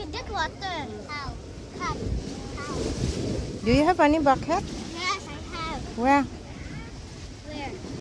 get water. How? Cup. How? Do you have any bucket? Yes, I have. Where?